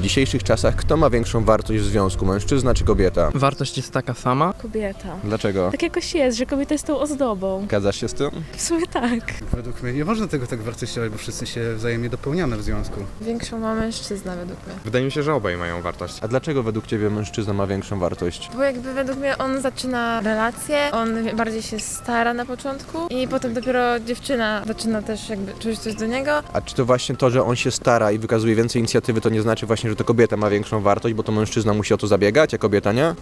dzisiejszych czasach kto ma większą wartość w związku, mężczyzna czy kobieta? Wartość jest taka sama? Kobieta. Dlaczego? Tak jakoś jest, że kobieta jest tą ozdobą. Zgadzasz się z tym? W sumie tak. Według mnie nie można tego tak wartościować, bo wszyscy się wzajemnie dopełniamy w związku. Większą ma mężczyzna według mnie. Wydaje mi się, że obaj mają wartość. A dlaczego według ciebie mężczyzna ma większą wartość? Bo jakby według mnie on zaczyna relację, on bardziej się stara na początku i potem dopiero dziewczyna zaczyna też jakby czuć coś do niego. A czy to właśnie to, że on się stara i wykazuje więcej inicjatywy, to nie znaczy właśnie, że to kobieta ma większą wartość, bo to mężczyzna musi o to zabiegać, a kobieta nie?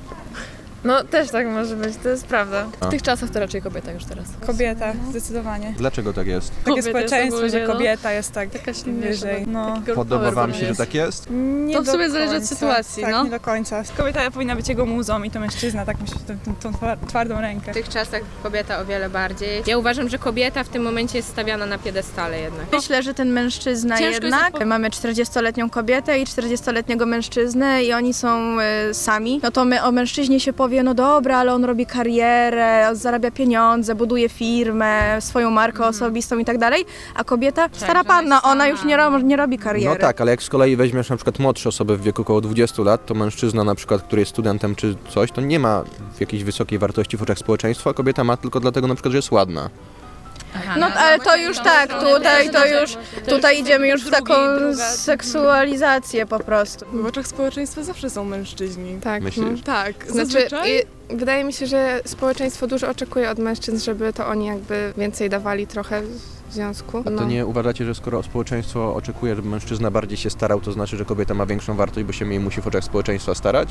No też tak może być, to jest prawda. A. W tych czasach to raczej kobieta już teraz. Kobieta, zdecydowanie. Dlaczego tak jest? Takie społeczeństwo, że kobieta jest tak wyżej. No. Podoba wam się, że tak jest? Nie To w do sumie zależy od końca. sytuacji, tak, no. nie do końca. Kobieta powinna być jego muzą i to mężczyzna, tak myślę, tą twardą rękę. W tych czasach kobieta o wiele bardziej. Ja uważam, że kobieta w tym momencie jest stawiana na piedestale jednak. Myślę, że ten mężczyzna Ciężko jednak, mamy 40-letnią kobietę i 40-letniego mężczyznę i oni są sami, no to o mężczyźnie się powie, no dobra, ale on robi karierę, zarabia pieniądze, buduje firmę, swoją markę osobistą i tak dalej, a kobieta, stara panna, ona już nie robi kariery. No tak, ale jak z kolei weźmiesz na przykład młodsze osoby w wieku około 20 lat, to mężczyzna na przykład, który jest studentem czy coś, to nie ma jakiejś wysokiej wartości w oczach społeczeństwa, a kobieta ma tylko dlatego na przykład, że jest ładna. No ale to już tak, tutaj idziemy już w taką seksualizację po prostu. W oczach społeczeństwa zawsze są mężczyźni. Tak, Myślisz? Tak, Znaczy, wydaje mi się, że społeczeństwo dużo oczekuje od mężczyzn, żeby to oni jakby więcej dawali trochę w związku. A to nie uważacie, że skoro społeczeństwo oczekuje, żeby mężczyzna bardziej się starał, to znaczy, że kobieta ma większą wartość, bo się mniej musi w oczach społeczeństwa starać?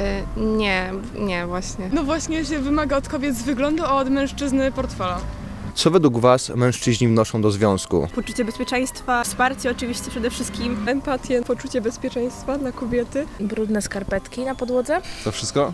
Nie, właśnie. No właśnie się wymaga od kobiet z wyglądu, a od mężczyzny portfela. Co według was mężczyźni wnoszą do związku? Poczucie bezpieczeństwa, wsparcie oczywiście przede wszystkim. Empatię, poczucie bezpieczeństwa dla kobiety. Brudne skarpetki na podłodze. To wszystko?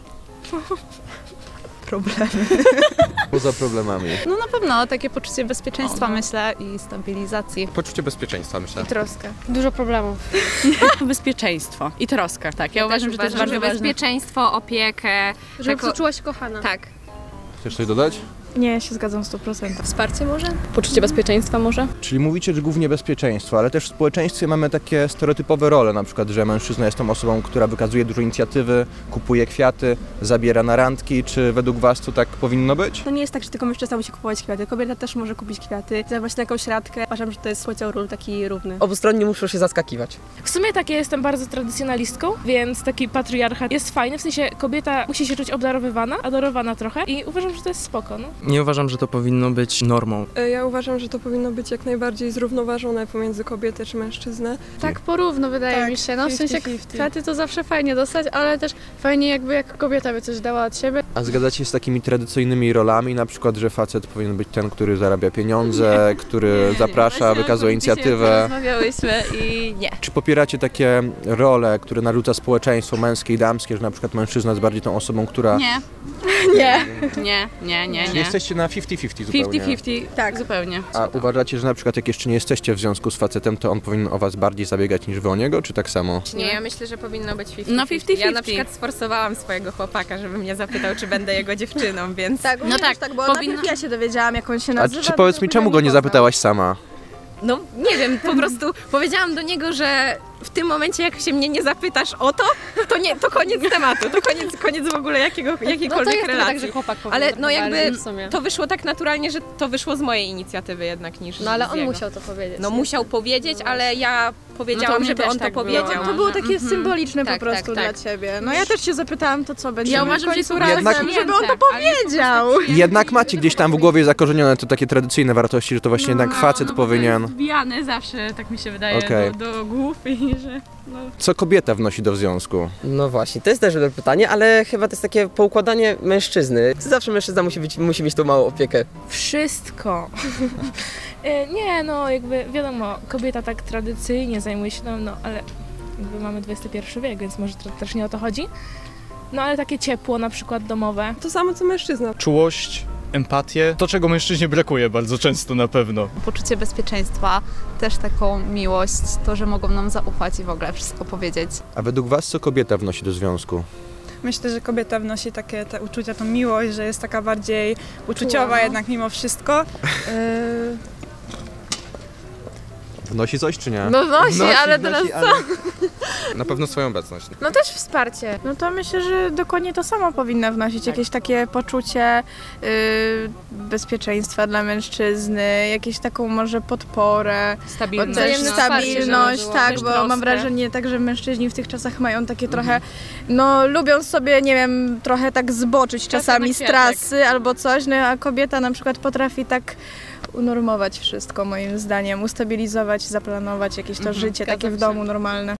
Problemy. Poza problemami. No na pewno takie poczucie bezpieczeństwa myślę i stabilizacji. Poczucie bezpieczeństwa, myślę. I troska. Dużo problemów. Bezpieczeństwo i troska. Tak, ja uważam, że to jest bardzo ważne. Bezpieczeństwo, opiekę. Żeby czuła się kochana. Tak. Chcesz coś dodać? Nie, ja się zgadzam 100%. Wsparcie może? Poczucie bezpieczeństwa może? Czyli mówicie, że głównie bezpieczeństwo, ale też w społeczeństwie mamy takie stereotypowe role, na przykład, że mężczyzna jest tą osobą, która wykazuje dużo inicjatywy, kupuje kwiaty, zabiera na randki. Czy według was to tak powinno być? To nie jest tak, że tylko mężczyzna musi kupować kwiaty. Kobieta też może kupić kwiaty, zabrać na jakąś radkę. Uważam, że to jest podział ról taki równy. Obustronnie muszą się zaskakiwać. W sumie tak, ja jestem bardzo tradycjonalistką, więc taki patriarchat jest fajny, w sensie kobieta musi się czuć obdarowywana, adorowana trochę i uważam, że to jest spoko, no. Nie uważam, że to powinno być normą. Ja uważam, że to powinno być jak najbardziej zrównoważone pomiędzy kobietę czy mężczyznę. Tak porówno wydaje mi się, no w sensie 50-50. kwiaty to zawsze fajnie dostać, ale też fajnie jakby jak kobieta by coś dała od siebie. A zgadzacie się z takimi tradycyjnymi rolami, na przykład, że facet powinien być ten, który zarabia pieniądze, który zaprasza, wykazuje inicjatywę? Rozmawiałyśmy i nie. Czy popieracie takie role, które narzuca społeczeństwo męskie i damskie, że na przykład mężczyzna jest bardziej tą osobą, która... Nie. Nie. Czyli jesteście na 50-50 zupełnie. 50-50, tak, zupełnie. A uważacie, że na przykład jak jeszcze nie jesteście w związku z facetem, to on powinien o was bardziej zabiegać niż wy o niego, czy tak samo? Nie, ja myślę, że powinno być 50-50. No 50-50. Ja na przykład sforsowałam swojego chłopaka, żeby mnie zapytał, czy będę jego dziewczyną, więc... Tak, No tak, tak, bo powinno- najpierw ja się dowiedziałam, jak on się A nazywa. czy powiedz mi, czemu go nie zapytałaś sama? No nie wiem, po prostu powiedziałam do niego, że w tym momencie jak się mnie nie zapytasz o to, to koniec tematu, to koniec w ogóle jakiejkolwiek relacji. Tak, że chłopak Ale no jakby to wyszło tak naturalnie, że to wyszło z mojej inicjatywy jednak niż No ale z on jego. musiał to powiedzieć. No musiał powiedzieć, ale ja powiedziałam, No to żeby też on to tak było. powiedział. To było takie symboliczne Tak, po prostu tak, tak. dla ciebie. No ja też się zapytałam, to co będzie. Ja uważam, że jest po Jednak- prostu żeby on to powiedział. Jednak macie gdzieś tam w głowie zakorzenione te takie tradycyjne wartości, że to właśnie jednak facet powinien... Wbijane zawsze, tak mi się wydaje, Okej. do głów i że... Co kobieta wnosi do związku? No właśnie, to jest też dobre pytanie, ale chyba to jest takie poukładanie mężczyzny. Zawsze mężczyzna musi mieć tą małą opiekę. Wszystko. Nie, no jakby wiadomo, kobieta tak tradycyjnie zajmuje się, no ale jakby mamy XXI wiek, więc może to też nie o to chodzi. No ale takie ciepło na przykład domowe. To samo co mężczyzna. Czułość, empatię, to czego mężczyźnie brakuje bardzo często na pewno. Poczucie bezpieczeństwa, też taką miłość, to, że mogą nam zaufać i w ogóle wszystko powiedzieć. A według was co kobieta wnosi do związku? Myślę, że kobieta wnosi takie te uczucia, tą miłość, że jest taka bardziej uczuciowa jednak mimo wszystko. Wnosi coś czy nie? No wnosi, ale teraz co? Na pewno swoją obecność. No też wsparcie. No to myślę, że dokładnie to samo powinna wnosić. Jakieś takie poczucie bezpieczeństwa dla mężczyzny, jakieś taką może podporę. Stabilność, tak, bo mam wrażenie tak, że mężczyźni w tych czasach mają takie trochę, no lubią sobie, nie wiem, trochę tak zboczyć czasami z trasy albo coś, no a kobieta na przykład potrafi tak unormować wszystko moim zdaniem, ustabilizować, zaplanować jakieś to życie takie w domu normalne.